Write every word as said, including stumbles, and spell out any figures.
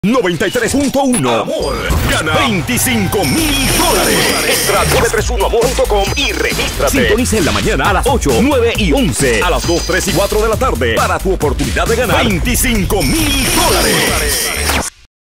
noventa y tres punto uno. Amor gana veinticinco mil dólares. Entra a nueve tres uno amor punto com y regístrate. Sintoniza en la mañana a las ocho, nueve y once. A las dos, tres y cuatro de la tarde para tu oportunidad de ganar veinticinco mil dólares.